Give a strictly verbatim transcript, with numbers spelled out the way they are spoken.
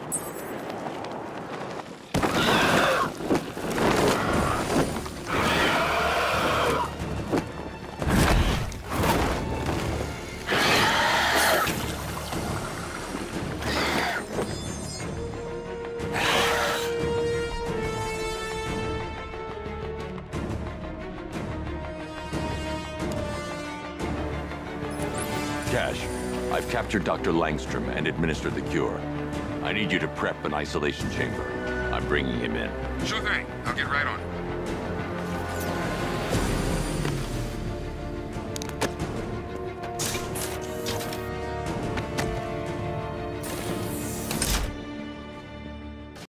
Cash, I've captured Doctor Langstrom and administered the cure. I need you to prep an isolation chamber. I'm bringing him in. Sure thing. I'll get right on it.